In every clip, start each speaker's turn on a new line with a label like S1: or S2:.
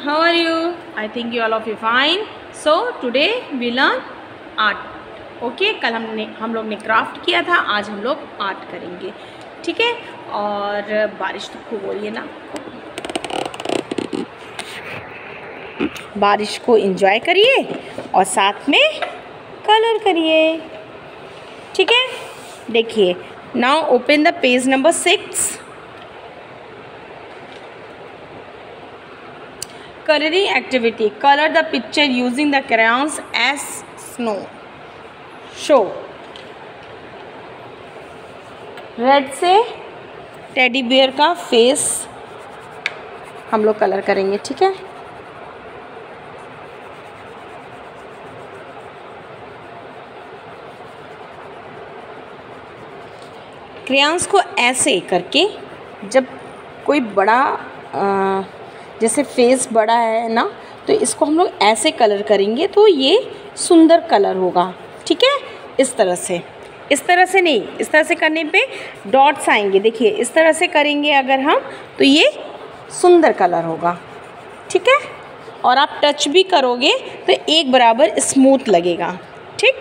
S1: how are you? I think you all of you fine. So today we learn art. Okay, कल हम लोग ने craft किया था, आज हम लोग आर्ट करेंगे, ठीक है। और बारिश तो खूब हो रही है ना, बारिश को एंजॉय करिए और साथ में कलर करिए, ठीक है। देखिए, now open the page number 6। Coloring activity. Color the picture using the crayons as snow. Show. Red से टेडी बियर का फेस हम लोग कलर करेंगे, ठीक है। क्रेयॉन्स को ऐसे करके, जब कोई बड़ा जैसे फेस बड़ा है ना, तो इसको हम लोग ऐसे कलर करेंगे तो ये सुंदर कलर होगा, ठीक है। इस तरह से नहीं, इस तरह से करने पे डॉट्स आएंगे। देखिए, इस तरह से करेंगे अगर हम, तो ये सुंदर कलर होगा, ठीक है। और आप टच भी करोगे तो एक बराबर स्मूथ लगेगा, ठीक।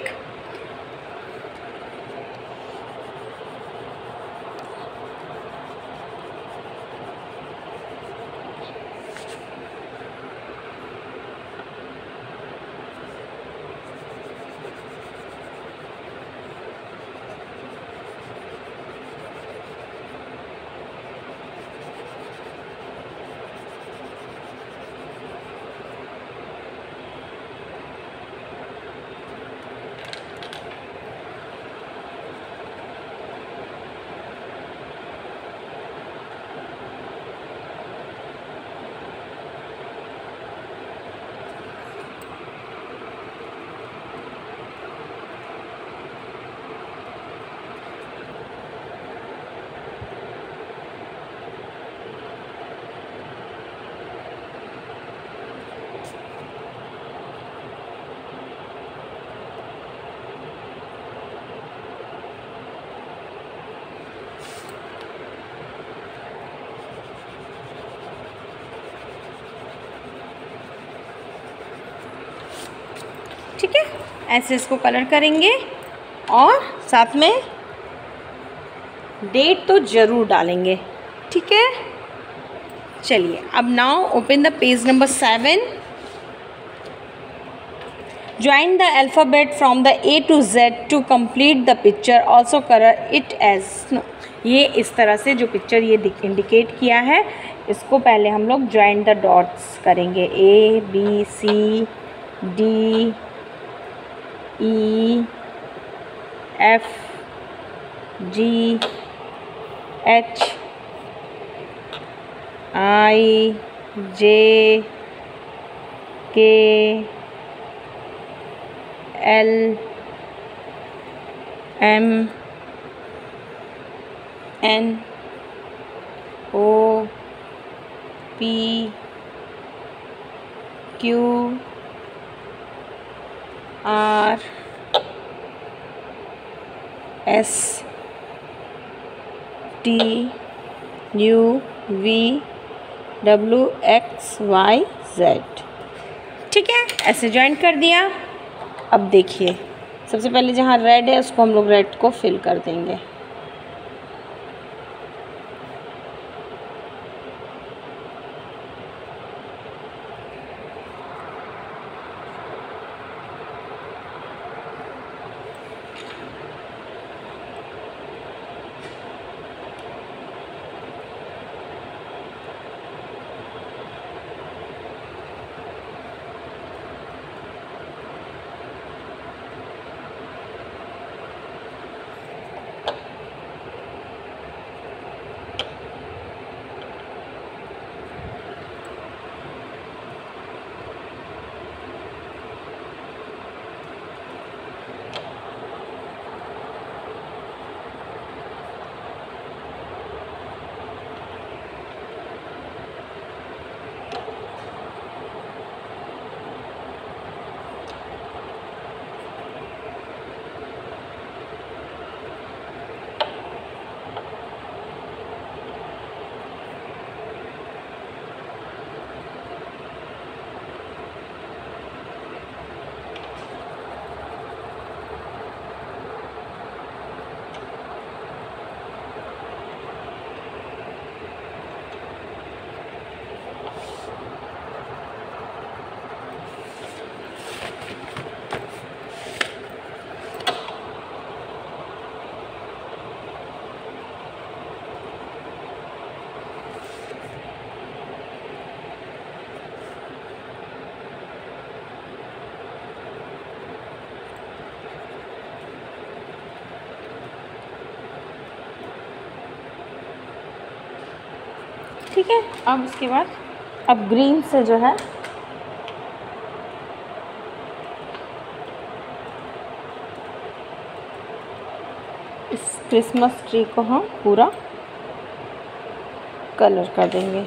S1: ठीक है, ऐसे इसको कलर करेंगे और साथ में डेट तो ज़रूर डालेंगे, ठीक है। चलिए, अब now open the page number 7। Join the alphabet from the A to Z to complete the picture, also colour it as. ये इस तरह से जो पिक्चर ये इंडिकेट किया है, इसको पहले हम लोग ज्वाइन द डॉट्स करेंगे। A B C D E F G H I J K L M N O P Q R S T U V W X Y Z, ठीक है। ऐसे ज्वाइन कर दिया। अब देखिए, सबसे पहले जहाँ रेड है उसको हम लोग रेड को फिल कर देंगे। ठीक है। अब उसके बाद अब ग्रीन से जो है इस क्रिसमस ट्री को हम पूरा कलर कर देंगे।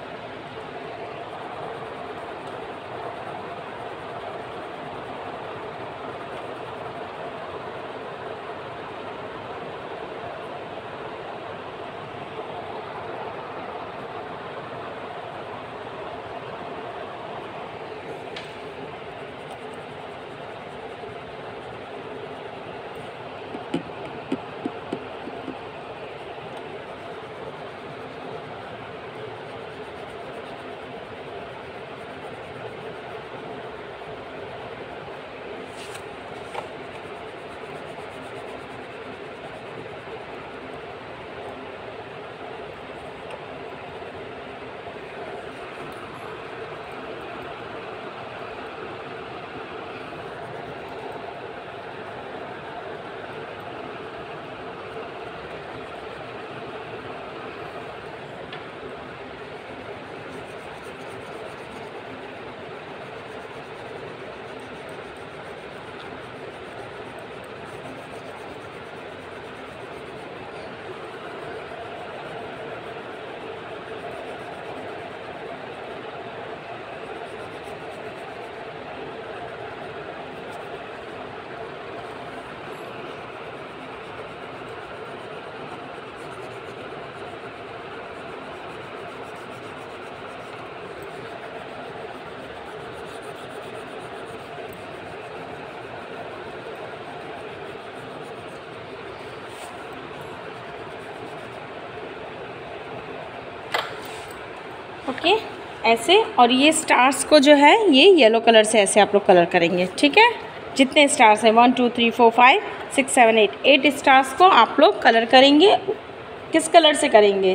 S1: ओके ऐसे। और ये स्टार्स को जो है ये येलो कलर से ऐसे आप लोग कलर करेंगे, ठीक है। जितने स्टार्स हैं 1 2 3 4 5 6 7 8 स्टार्स को आप लोग कलर करेंगे। किस कलर से करेंगे?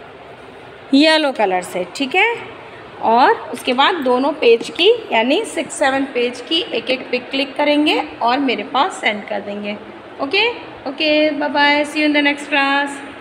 S1: येलो कलर से, ठीक है। और उसके बाद दोनों पेज की यानी 6 7 पेज की एक एक पिक क्लिक करेंगे और मेरे पास सेंड कर देंगे। Okay okay, bye bye, see you in the next class.